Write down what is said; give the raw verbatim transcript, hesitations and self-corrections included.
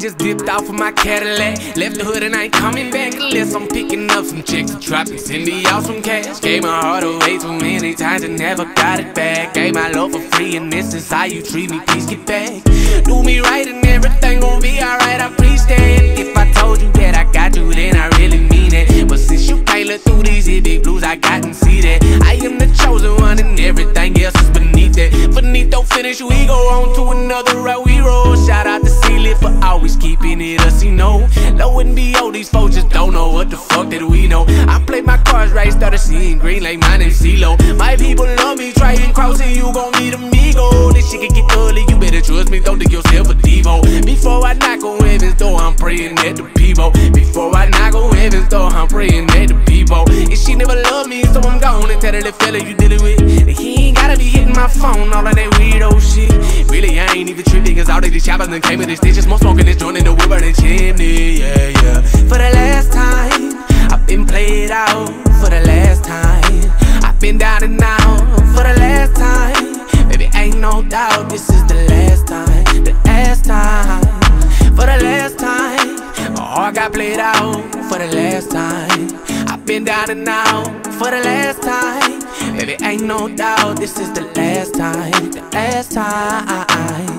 just dipped off of my Cadillac. Left the hood and I ain't coming back unless I'm picking up some checks to drop and send me out some cash. Gave my heart away too many times and never got it back. Gave my love for free and this is how you treat me, please get back. Do me right and everything gon' be alright, I preach that. If I told you that I got you, then I really mean it. But since you can't look through these big blues, I got and see that I am the chosen one and everything else is beneath that. Beneath don't finish, we go on to another route we roll. Shout out to C-Lit for always keeping it us, you know. Low and B O, these folks just don't know what the fuck that we know. I play my cards right, started seeing green like mine and C-Lo. My people love me, try and cross it, you gon' need amigo. This shit can get ugly, you better trust me, don't think yourself a Devo. Before I knock on heaven's door, I'm praying at the people. Before I knock on heaven's door, I'm praying at the people. And she never loved me, so I'm gone and tell her the fella you dealing with that he ain't gotta be hitting my phone, all of that weirdo shit. Really, I ain't even tripping, cause all of these choppers done came with this stitches. More smoking this joint in the river than chimney, yeah, yeah. For the last time, I've been played out. For the last time, I've been down and out. For the last time, baby, ain't no doubt, this is the last time, the last time. For the last time, my heart got played out. For the last time, I've been down and out. For the last time, baby, ain't no doubt, this is the last time, the last time.